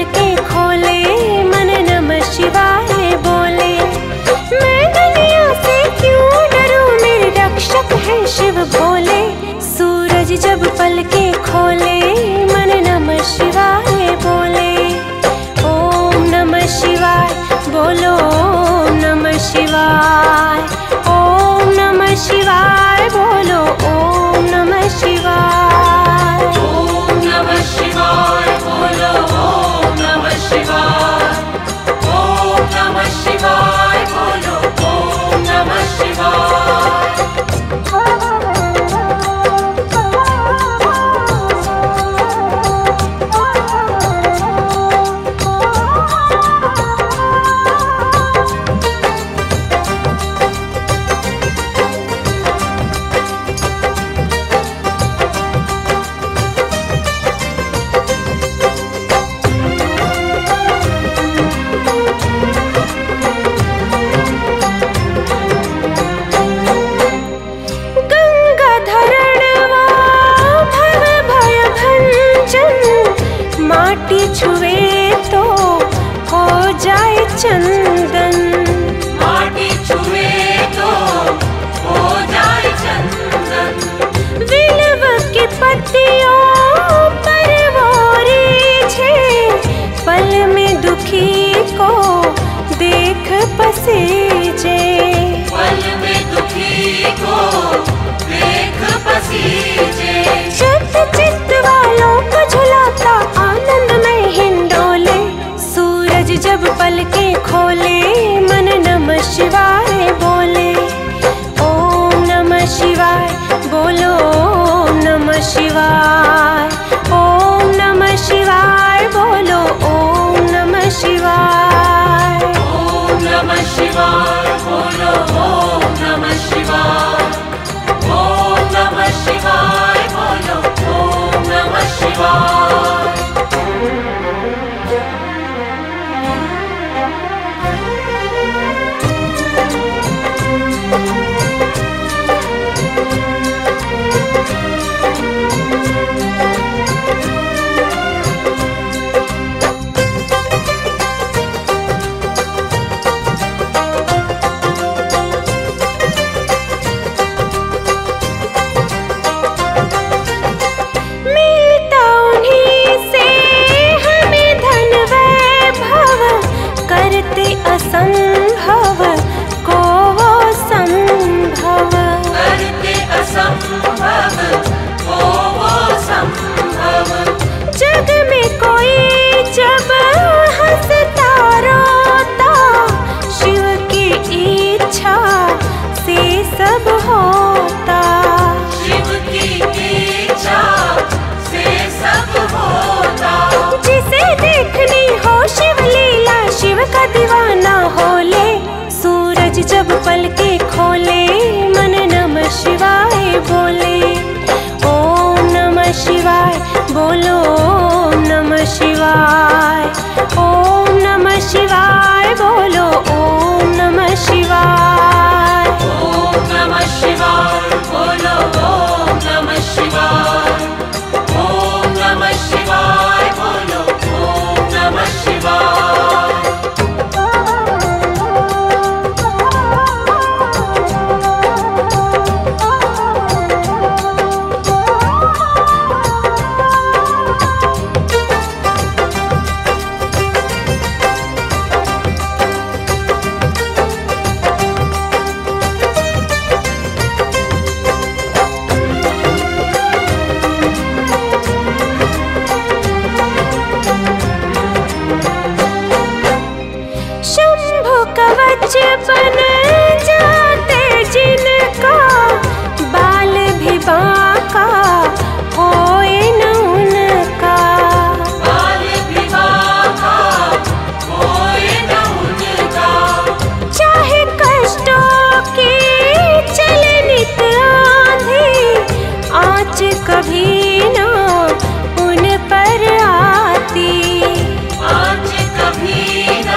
के खोले मन नमः शिवाय बोले। मैं दुनिया से क्यों डरूं, मेरे रक्षक है शिव भोले। सूरज जब पल के खोले मन नमः शिवाय बोले। ओम नमः शिवाय बोलो, ओम नमः शिवाय। ओम नमः शिवाय बोलो, ओम नमः शिवाय। ओम नमः शिवाय बोलो, ओम नमः शिवाय। ओम नमः शिवाय बोलो, ओम नमः शिवाय। छुए तो हो जाए चंदन, माटी छुए तो हो जाए चंदन। विलव की पत्तियों पर वो रीझे, पल में दुखी को देख पसीजे। पल में दुखी को देख पसीजे। शुद्ध चित्त वालों को झुलाता आनंद में हिंडोले। सूरज जब पल के खोले मन नमः शिवाय बोले। ओम नमः शिवाय बोलो, ओम नमः शिवाय। ओम नमः शिवाय बोलो, ओम नमः शिवाय। ओम नमः शिवाय बोलो, ओम नमः शिवाय। ओम नमः शिवाय बोलो, ओम नमः शिवाय। असंभव को वो संभव, करते असंभव को वो संभव। जग में कोई जब हंसता रोता, शिव की इच्छा से सब होता। शिव की इच्छा से सब होता। जिसे देखनी हो शिव लीला, शिव का दीवाना होले। सूरज जब पल के खोले मन नमः शिवाय बोले। ओम नमः शिवाय बोलो, ओम नमः शिवाय। ओम नमः शिवाय बोलो, ओम नमः शिवाय। ओम नमः शिवाय बोलो, ओम नमः शिवाय। ओम नमः शिवाय बोलो, ओम नमः शिवाय। कवच बन जाते जिनका, बाल भी बांका होए न उनका। बाल भी बांका होए न उनका। चाहे कष्टों की चले नित आंधी, आँच कभी न उन पर आती। आँच कभी न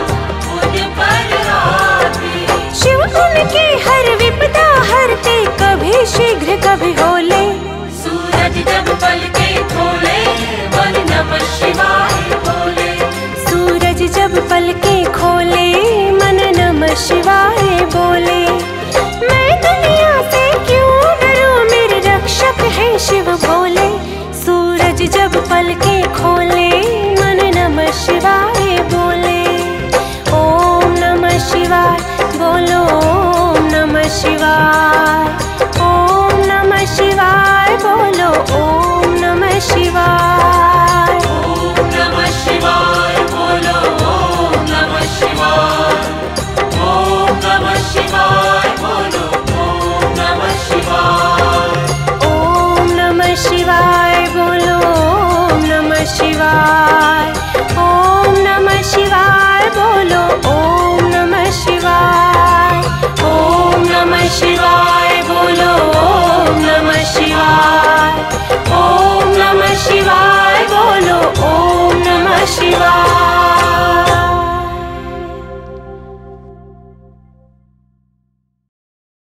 शिव उनकी हर विपदा हरते, कभी शीघ्र कभी होले। सूरज जब पल